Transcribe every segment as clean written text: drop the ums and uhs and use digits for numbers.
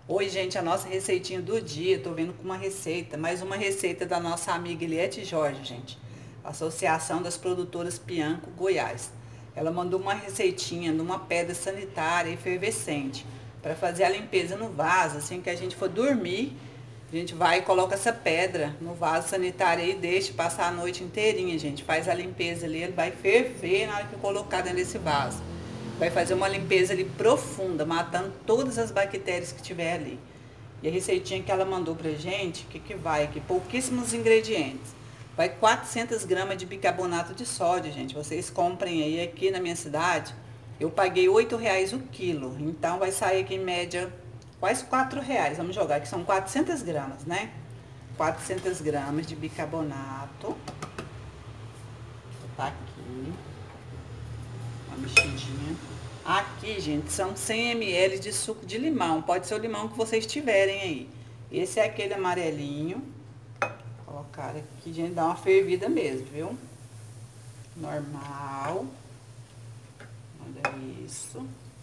Oi, gente, a nossa receitinha do dia, tô vendo com uma receita, mais uma receita da nossa amiga Eliette Jorge, gente. Associação das Produtoras Pianco, Goiás. Ela mandou uma receitinha numa pedra sanitária efervescente para fazer a limpeza no vaso, assim que a gente for dormir, a gente vai e coloca essa pedra no vaso sanitário aí, deixa passar a noite inteirinha, gente. Faz a limpeza ali, ele vai ferver na hora que colocar dentro desse vaso. Vai fazer uma limpeza ali profunda, matando todas as bactérias que tiver ali. E a receitinha que ela mandou pra gente, que vai aqui? Pouquíssimos ingredientes. Vai 400 gramas de bicarbonato de sódio, gente. Vocês comprem aí, aqui na minha cidade, eu paguei R$8 o quilo. Então vai sair aqui em média quase R$4. Vamos jogar aqui, são 400 gramas, né? 400 gramas de bicarbonato. Vou botar aqui. Uma mexidinha. Aqui, gente, são 100 ml de suco de limão. Pode ser o limão que vocês tiverem aí. Esse é aquele amarelinho. Vou colocar aqui, gente, dá uma fervida mesmo, viu? Normal. Olha isso.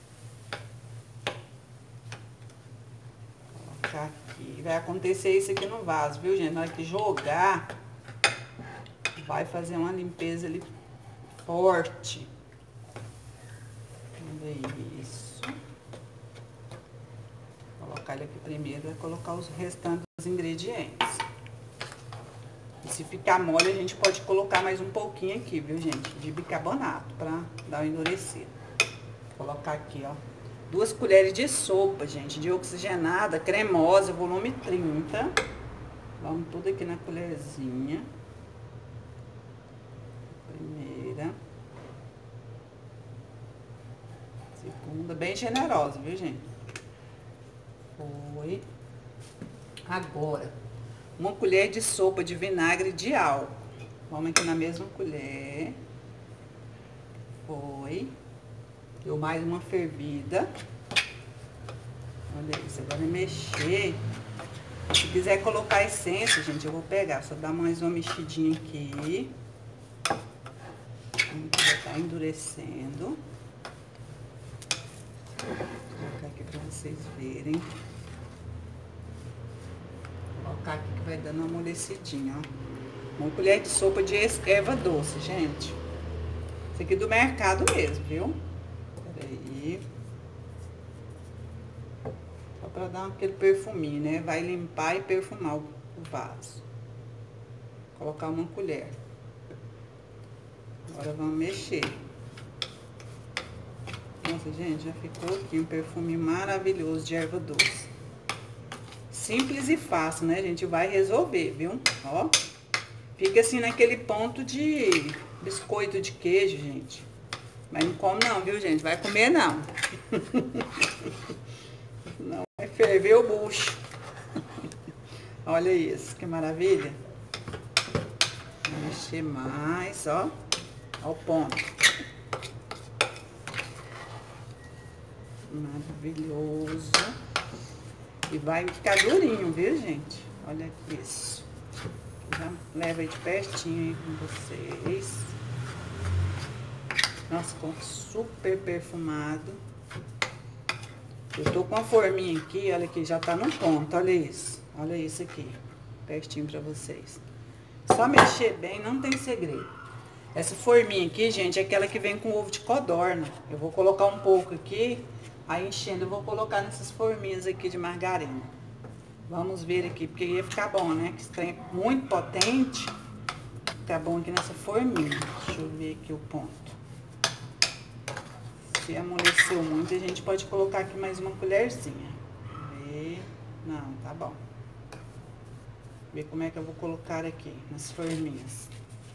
Vou colocar aqui. Vai acontecer isso aqui no vaso, viu, gente? Na hora que jogar, vai fazer uma limpeza ali forte. Isso. Vou colocar ele aqui primeiro, vai colocar os restantes ingredientes. E se ficar mole, a gente pode colocar mais um pouquinho aqui, viu, gente? De bicarbonato, pra dar uma endurecida. Vou colocar aqui, ó, 2 colheres de sopa, gente, de oxigenada, cremosa, volume 30. Vamos tudo aqui na colherzinha. Primeira. Segunda, bem generosa, viu, gente? Foi. Agora, 1 colher de sopa de vinagre de álcool. Vamos aqui na mesma colher. Foi. Deu mais uma fervida. Olha isso, agora é mexer. Se quiser colocar essência, gente, eu vou pegar. Só dar mais uma mexidinha aqui. Já tá endurecendo. Vou colocar aqui pra vocês verem. Vou colocar aqui que vai dando uma amolecidinha, ó. 1 colher de sopa de erva doce, gente. Isso aqui é do mercado mesmo, viu? Peraí. Só pra dar aquele perfuminho, né? Vai limpar e perfumar o vaso. Vou colocar 1 colher. Agora vamos mexer. Nossa, gente, já ficou aqui um perfume maravilhoso de erva doce. Simples e fácil, né, gente? Vai resolver, viu? Ó, fica assim naquele ponto de biscoito de queijo, gente. Mas não come não, viu, gente? Vai comer não. Não vai ferver o bucho. Olha isso, que maravilha. Vou mexer mais, ó. Ao ponto. Maravilhoso. E vai ficar durinho, viu, gente? Olha isso. Já leva aí de pertinho aí com vocês. Nossa, ficou super perfumado. Eu tô com a forminha aqui, olha aqui, já tá no ponto, olha isso. Olha isso aqui, pertinho pra vocês. Só mexer bem, não tem segredo. Essa forminha aqui, gente, é aquela que vem com ovo de codorna. Eu vou colocar um pouco aqui. Aí, enchendo, eu vou colocar nessas forminhas aqui de margarina. Vamos ver aqui, porque ia ficar bom, né? Que esse trem é muito potente. Fica bom aqui nessa forminha. Deixa eu ver aqui o ponto. Se amoleceu muito, a gente pode colocar aqui mais 1 colherzinha. Ver. Não, tá bom. Ver como é que eu vou colocar aqui, nas forminhas.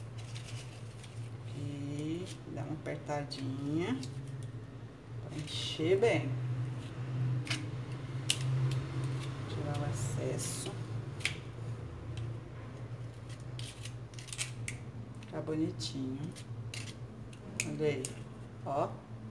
Aqui, dá uma apertadinha. Encher bem. Tirar o excesso. Tá bonitinho. Olha aí. Ó.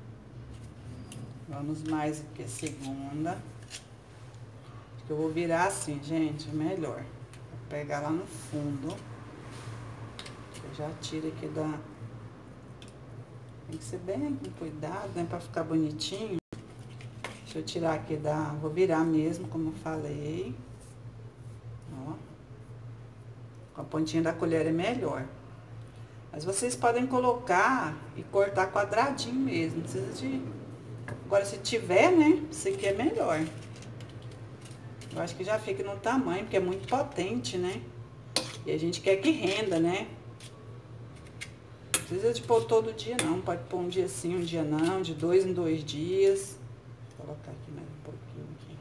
Vamos mais aqui a segunda. Acho que eu vou virar assim, gente. Melhor. Vou pegar lá no fundo. Eu já tiro aqui da... Tem que ser bem com cuidado, né? Pra ficar bonitinho. Deixa eu tirar aqui vou virar mesmo, como eu falei. Ó. Com a pontinha da colher é melhor. Mas vocês podem colocar e cortar quadradinho mesmo, não precisa de... Agora, se tiver, né, isso aqui é melhor. Eu acho que já fica no tamanho, porque é muito potente, né? E a gente quer que renda, né? Não precisa de pôr todo dia, não. Pode pôr um dia sim, um dia não, de 2 em 2 dias. Vou colocar aqui mais um pouquinho aqui.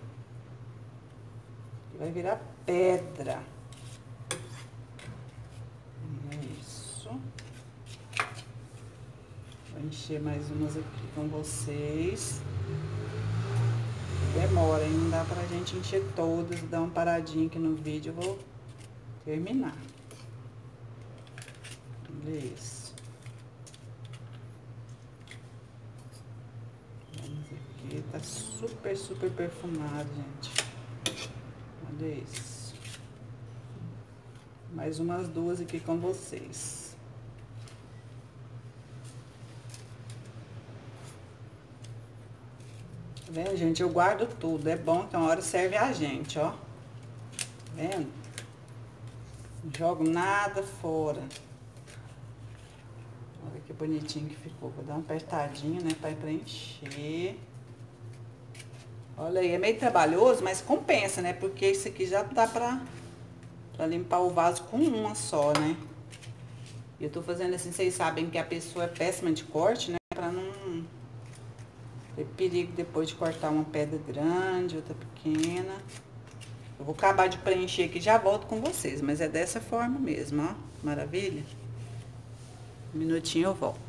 Vai virar pedra. É isso. Vou encher mais umas aqui com vocês. Demora, hein? Não dá pra gente encher todas. Dar uma paradinha aqui no vídeo, eu vou terminar. Olha isso. Vamos aqui. Tá super, super perfumado, gente. Olha isso. Mais umas duas aqui com vocês. Tá vendo, gente? Eu guardo tudo. É bom que uma hora serve a gente, ó. Tá vendo? Não jogo nada fora. Olha que bonitinho que ficou. Vou dar uma apertadinha, né? Pra preencher. Olha aí, é meio trabalhoso, mas compensa, né? Porque isso aqui já dá pra limpar o vaso com uma só, né? E eu tô fazendo assim, vocês sabem que a pessoa é péssima de corte, né? Pra não ter perigo depois de cortar uma pedra grande, outra pequena. Eu vou acabar de preencher aqui e já volto com vocês, mas é dessa forma mesmo, ó. Maravilha? Um minutinho eu volto.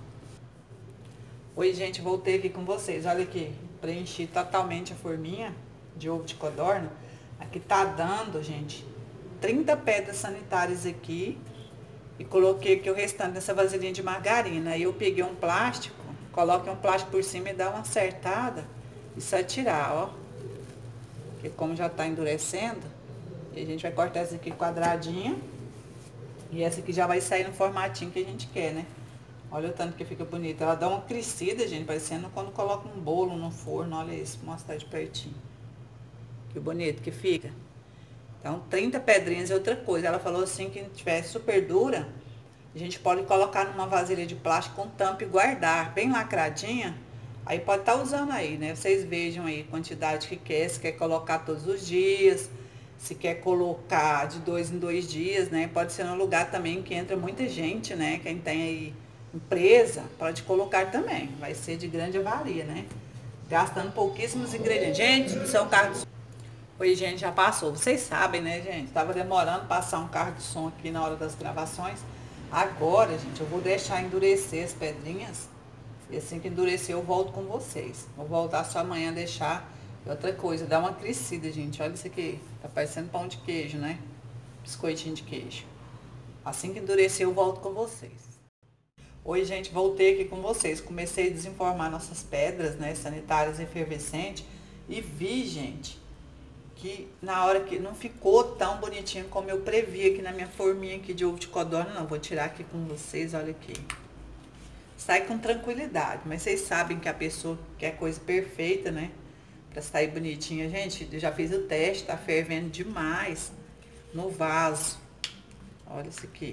Oi, gente, voltei aqui com vocês. Olha aqui, preenchi totalmente a forminha de ovo de codorna. Aqui tá dando, gente, 30 pedras sanitárias aqui. E coloquei aqui o restante dessa vasilhinha de margarina. Aí eu peguei um plástico, coloquei um plástico por cima e dá uma acertada. E só tirar, ó. Porque como já tá endurecendo, a gente vai cortar essa aqui quadradinha. E essa aqui já vai sair no formatinho que a gente quer, né? Olha o tanto que fica bonita. Ela dá uma crescida, gente, parecendo quando coloca um bolo no forno. Olha isso, vou mostrar de pertinho. Que bonito que fica. Então, 30 pedrinhas é outra coisa. Ela falou assim que tiver super dura, a gente pode colocar numa vasilha de plástico com tampa e guardar, bem lacradinha. Aí pode estar usando aí, né? Vocês vejam aí a quantidade que quer, se quer colocar todos os dias, se quer colocar de 2 em 2 dias, né? Pode ser num lugar também que entra muita gente, né? Quem tem aí empresa, pode colocar também. Vai ser de grande valia, né? Gastando pouquíssimos ingredientes. Gente, no seu carro de som. Oi, gente, já passou. Vocês sabem, né, gente? Tava demorando passar um carro de som aqui na hora das gravações. Agora, gente, eu vou deixar endurecer as pedrinhas. E assim que endurecer, eu volto com vocês. Vou voltar só amanhã deixar. E outra coisa, dá uma crescida, gente. Olha isso aqui. Tá parecendo pão de queijo, né? Biscoitinho de queijo. Assim que endurecer, eu volto com vocês. Oi, gente, voltei aqui com vocês. Comecei a desenformar nossas pedras, né, sanitárias efervescentes. E vi, gente, que na hora que não ficou tão bonitinho como eu previ aqui na minha forminha aqui de ovo de codorna. Não, vou tirar aqui com vocês, olha aqui. Sai com tranquilidade, mas vocês sabem que a pessoa quer coisa perfeita, né? Pra sair bonitinha. Gente, eu já fiz o teste, tá fervendo demais no vaso. Olha isso aqui.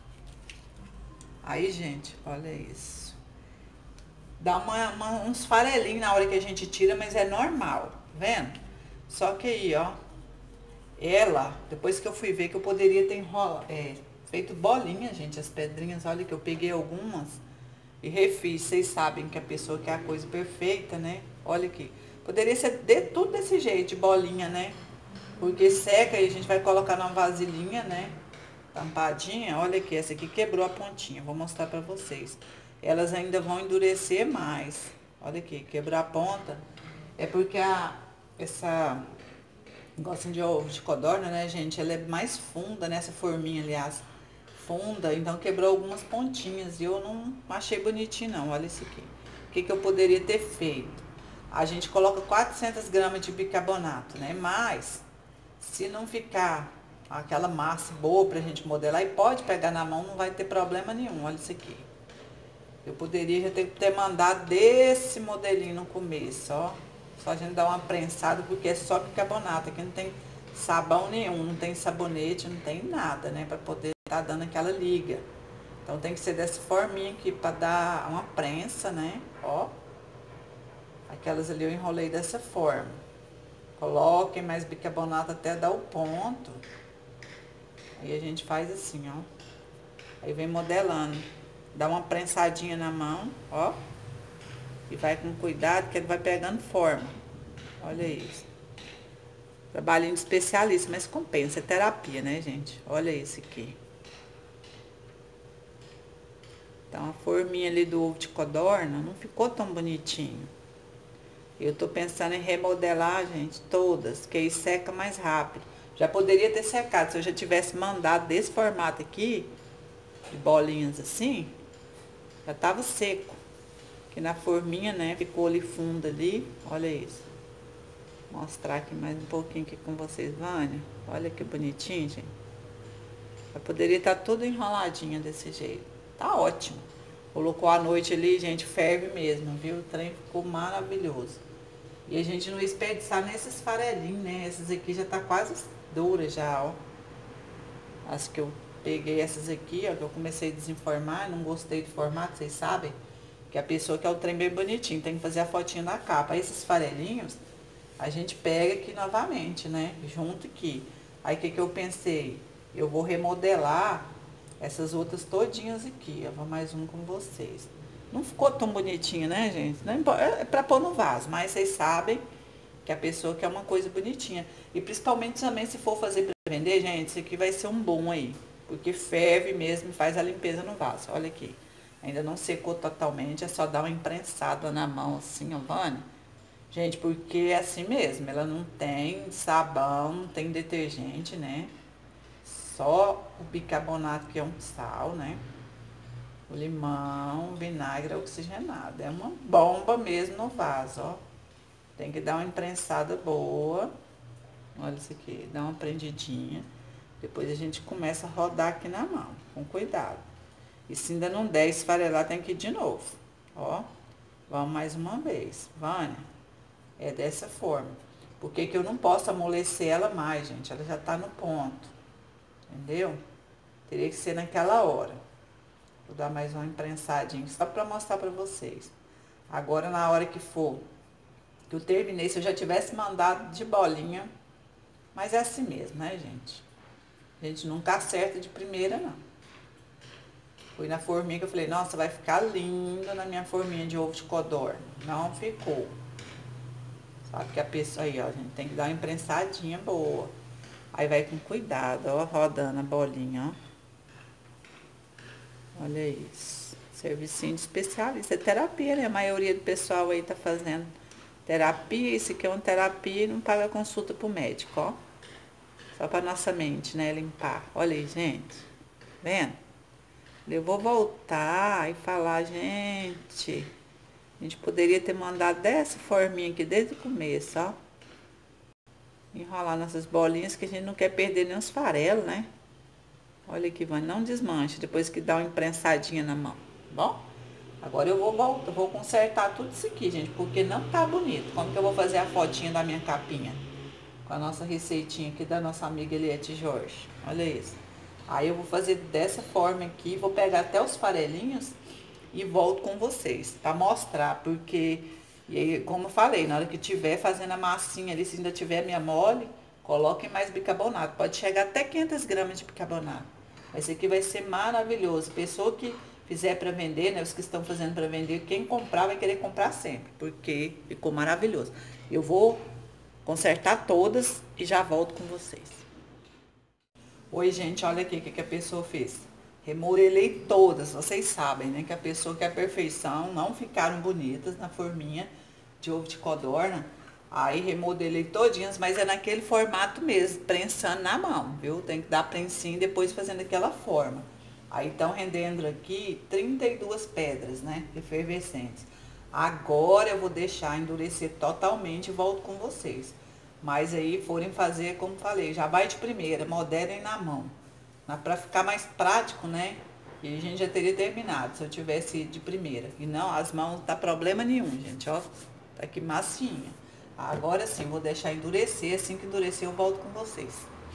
Aí, gente, olha isso. Dá uns farelinhos na hora que a gente tira, mas é normal, tá vendo? Só que aí, ó, ela, depois que eu fui ver que eu poderia ter feito bolinha, gente, as pedrinhas, olha que eu peguei algumas e refiz. Vocês sabem que a pessoa quer a coisa perfeita, né? Olha aqui. Poderia ser tudo desse jeito, de bolinha, né? Porque seca e a gente vai colocar numa vasilhinha, né? Tampadinha. Olha aqui, essa aqui quebrou a pontinha. Vou mostrar pra vocês. Elas ainda vão endurecer mais. Olha aqui, quebrar a ponta. É porque essa negocinho de ovo de codorna, né, gente? Ela é mais funda, né? Essa forminha, aliás. Funda, então quebrou algumas pontinhas. E eu não achei bonitinho, não. Olha isso aqui. O que eu poderia ter feito? A gente coloca 400 gramas de bicarbonato, né? Mas, se não ficar aquela massa boa pra gente modelar, e pode pegar na mão, não vai ter problema nenhum. Olha isso aqui. Eu poderia já ter mandado desse modelinho no começo, ó. Só a gente dá uma prensada, porque é só bicarbonato. Aqui não tem sabão nenhum, não tem sabonete, não tem nada, né? Pra poder tá dando aquela liga. Então tem que ser dessa forminha aqui, pra dar uma prensa, né? Ó. Aquelas ali eu enrolei dessa forma. Coloquem mais bicarbonato até dar o ponto. Aí a gente faz assim, ó. Aí vem modelando. Dá uma prensadinha na mão, ó. E vai com cuidado que ele vai pegando forma. Olha isso. Trabalhinho de especialista, mas compensa. É terapia, né, gente? Olha isso aqui. Então, a forminha ali do ovo de codorna não ficou tão bonitinho. Eu tô pensando em remodelar, gente, todas, que aí seca mais rápido. Já poderia ter secado, se eu já tivesse mandado desse formato aqui, de bolinhas assim, já tava seco. Que na forminha, né, ficou ali fundo ali, olha isso. Vou mostrar aqui mais um pouquinho aqui com vocês, Vânia. Olha que bonitinho, gente. Já poderia estar tudo enroladinho desse jeito. Tá ótimo. Colocou à noite ali, gente, ferve mesmo, viu? O trem ficou maravilhoso. E a gente não desperdiçar nesses farelinhos, né? Essas aqui já tá quase duras já, ó. As que eu peguei essas aqui, ó, que eu comecei a desenformar, não gostei do formato, vocês sabem? Que a pessoa quer o trem bem bonitinho, tem que fazer a fotinha da capa. Aí esses farelinhos, a gente pega aqui novamente, né? Junto aqui. Aí o que eu pensei? Eu vou remodelar essas outras todinhas aqui. Eu vou mais um com vocês. Não ficou tão bonitinho, né, gente? Não é pra pôr no vaso, mas vocês sabem que a pessoa quer uma coisa bonitinha. E principalmente também se for fazer pra vender, gente, isso aqui vai ser um bom aí. Porque ferve mesmo e faz a limpeza no vaso. Olha aqui. Ainda não secou totalmente, é só dar uma imprensada na mão assim, ó, Vânia. Gente, porque é assim mesmo, ela não tem sabão, não tem detergente, né? Só o bicarbonato, que é um sal, né? O limão, o vinagre oxigenado. É uma bomba mesmo no vaso, ó. Tem que dar uma imprensada boa. Olha isso aqui, dá uma prendidinha. Depois a gente começa a rodar aqui na mão, com cuidado. E se ainda não der esfarelar, tem que ir de novo. Ó, vamos mais uma vez. Vânia, é dessa forma. Porque que eu não posso amolecer ela mais, gente. Ela já tá no ponto. Entendeu? Teria que ser naquela hora. Vou dar mais uma imprensadinha, só pra mostrar pra vocês. Agora, na hora que for, que eu terminei, se eu já tivesse mandado de bolinha. Mas é assim mesmo, né, gente? A gente nunca acerta de primeira, não. Fui na forminha que eu falei, nossa, vai ficar lindo na minha forminha de ovo de codorna. Não ficou. Sabe que a pessoa aí, ó, a gente tem que dar uma imprensadinha boa. Aí vai com cuidado, ó, rodando a bolinha, ó. Olha isso. Servicinho de especialista. É terapia, né? A maioria do pessoal aí tá fazendo terapia. Isso aqui é uma terapia e não paga consulta pro médico, ó. Só pra nossa mente, né? Limpar. Olha aí, gente. Vendo? Eu vou voltar e falar, gente, a gente poderia ter mandado dessa forminha aqui desde o começo, ó. Enrolar nossas bolinhas, que a gente não quer perder nem os farelos, né? Olha aqui, Vânia, não desmanche depois que dá uma imprensadinha na mão, bom? Agora eu vou voltar, vou consertar tudo isso aqui, gente, porque não tá bonito. Como que eu vou fazer a fotinha da minha capinha? Com a nossa receitinha aqui da nossa amiga Eliette Jorge. Olha isso. Aí eu vou fazer dessa forma aqui, vou pegar até os farelinhos e volto com vocês, pra mostrar, porque, e aí, como eu falei, na hora que tiver fazendo a massinha ali, se ainda tiver minha mole, coloquem mais bicarbonato, pode chegar até 500 gramas de bicarbonato. Esse aqui vai ser maravilhoso, pessoa que fizer pra vender, né, os que estão fazendo pra vender, quem comprar vai querer comprar sempre, porque ficou maravilhoso. Eu vou consertar todas e já volto com vocês. Oi, gente, olha aqui o que a pessoa fez. Remodelei todas, vocês sabem, né? Que a pessoa quer perfeição, não ficaram bonitas na forminha de ovo de codorna. Aí remodelei todinhas, mas é naquele formato mesmo, prensando na mão, viu? Tem que dar prensinho e depois fazendo aquela forma. Aí estão rendendo aqui 32 pedras, né? Efervescentes. Agora eu vou deixar endurecer totalmente e volto com vocês. Mas aí forem fazer, como falei, já vai de primeira, modelem na mão. Pra ficar mais prático, né? E a gente já teria terminado se eu tivesse ido de primeira. E não, as mãos não dá problema nenhum, gente, ó. Tá aqui massinha. Agora sim, vou deixar endurecer. Assim que endurecer, eu volto com vocês.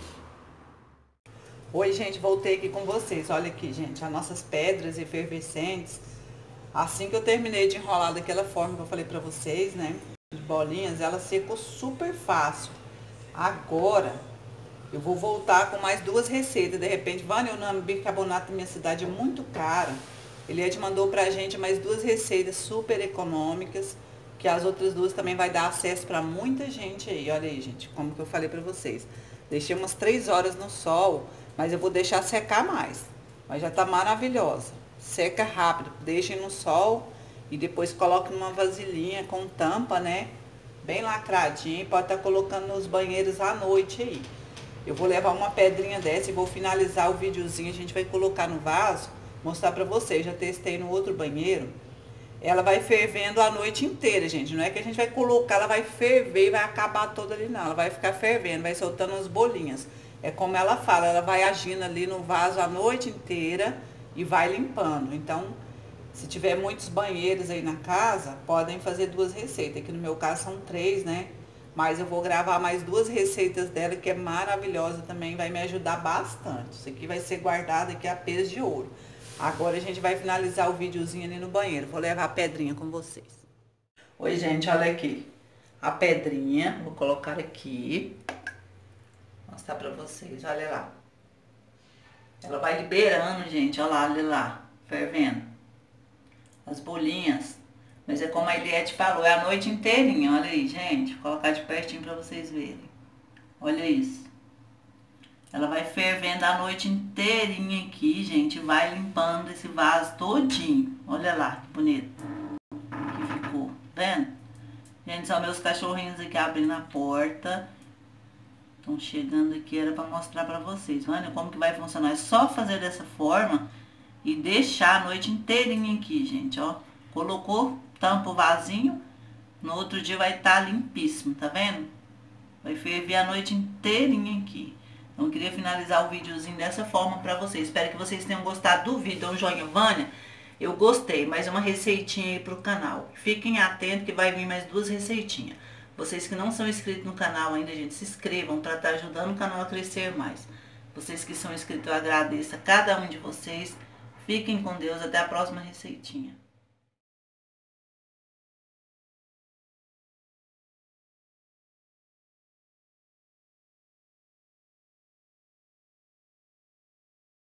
Oi, gente, voltei aqui com vocês. Olha aqui, gente, as nossas pedras efervescentes. Assim que eu terminei de enrolar daquela forma que eu falei pra vocês, né, de bolinhas, ela secou super fácil. Agora, eu vou voltar com mais duas receitas. De repente, Vânia, o bicarbonato da minha cidade é muito caro. Eliette mandou pra gente mais duas receitas super econômicas, que as outras duas também vai dar acesso pra muita gente aí. Olha aí, gente, como que eu falei pra vocês. Deixei umas 3 horas no sol, mas eu vou deixar secar mais. Mas já tá maravilhosa. Seca rápido, deixem no sol e depois coloque numa vasilhinha com tampa, né? Bem lacradinha, pode estar colocando nos banheiros à noite aí. Eu vou levar uma pedrinha dessa e vou finalizar o videozinho, a gente vai colocar no vaso, mostrar pra vocês. Já testei no outro banheiro. Ela vai fervendo a noite inteira, gente. Não é que a gente vai colocar, ela vai ferver e vai acabar toda ali, não. Ela vai ficar fervendo, vai soltando as bolinhas. É como ela fala, ela vai agindo ali no vaso a noite inteira e vai limpando. Então, se tiver muitos banheiros aí na casa, podem fazer duas receitas. Aqui no meu caso são 3, né? Mas eu vou gravar mais duas receitas dela, que é maravilhosa também, vai me ajudar bastante. Isso aqui vai ser guardado aqui a peso de ouro. Agora a gente vai finalizar o videozinho ali no banheiro. Vou levar a pedrinha com vocês. Oi, gente, olha aqui. A pedrinha, vou colocar aqui. Vou mostrar pra vocês, olha lá. Ela vai liberando, gente, olha lá, fervendo. As bolinhas. Mas é como a Eliette falou, é a noite inteirinha, olha aí, gente. Vou colocar de pertinho pra vocês verem. Olha isso. Ela vai fervendo a noite inteirinha aqui, gente. Vai limpando esse vaso todinho. Olha lá, que bonito que ficou. Vendo? Gente, são meus cachorrinhos aqui abrindo a porta. Estão chegando aqui, era pra mostrar pra vocês. Olha como que vai funcionar. É só fazer dessa forma e deixar a noite inteirinha aqui, gente, ó. Colocou, tampa o vasinho. No outro dia vai estar limpíssimo, tá vendo? Vai ferver a noite inteirinha aqui. Então, eu queria finalizar o videozinho dessa forma pra vocês. Espero que vocês tenham gostado do vídeo. Então, joinha, Vânia, eu gostei. Mais uma receitinha aí pro canal. Fiquem atentos que vai vir mais duas receitinhas. Vocês que não são inscritos no canal ainda, gente, se inscrevam para estar ajudando o canal a crescer mais. Vocês que são inscritos, eu agradeço a cada um de vocês. Fiquem com Deus. Até a próxima receitinha.